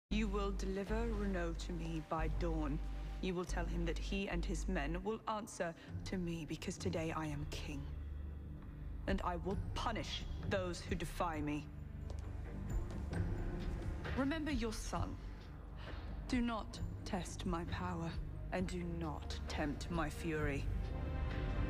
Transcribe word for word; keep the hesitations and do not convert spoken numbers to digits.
You will deliver Renaud to me by dawn. You will tell him that he and his men will answer to me because today I am king. And I will punish those who defy me. Remember your son. Do not test my power, and do not tempt my fury.